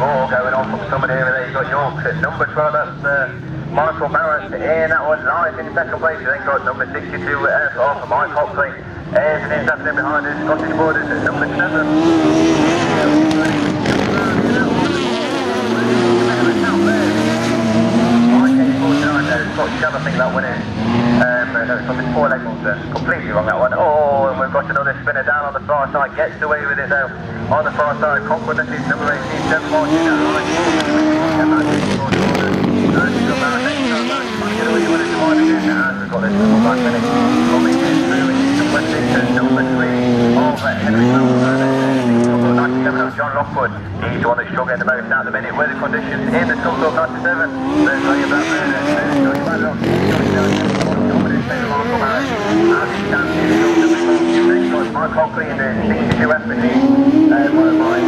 more going on from somebody over there. You've got York at number 12, that's Michael Barrett in that one, nice in second place. You then got number 62 off Mike Hockley. There's an interceptor behind us, Scottish Borders at number 7. Scottish, I think that one is. From his 4 leg completely wrong that one. Oh, and we've got another spinner down on the far side, gets away with it though. On the far side, Concord, that is number 18, 7 marching out right. We've got this little back minute coming in through number 3 over Henry John Lockwood. He's the one that's struggling the most at the minute with the conditions in the Sturton 97. Let's tell you about Mike Hockley in the 62 FPG. One of mine.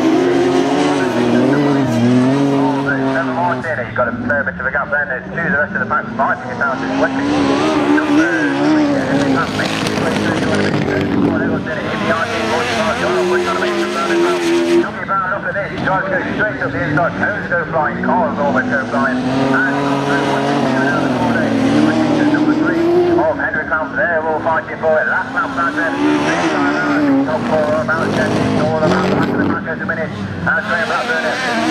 He's got a fair bit of a gap there. There's 2 of the rest of the pack fighting it out. It's Wesley. Number 3. Look at this. He tries to go straight up the inside. Toes go flying. Cars almost go flying. And he comes through once again out of the corner. Number 3 of Henry Clout. They're all fighting for it. Last lap back then. Top 4 about 10. All about the back of the pack at the minute. And straight about there.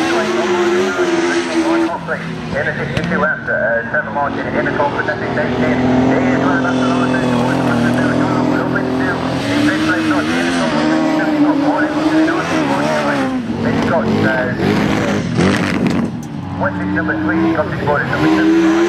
In the 62 after 7 margin in the Concord, that's 18. Here's where that's the last day towards the back of the middle. John Lockwood up into 2. In fifth place, not in the Concord, he's got 4 in the 19. He's got Wessex number 3, Scottish Borders number 2.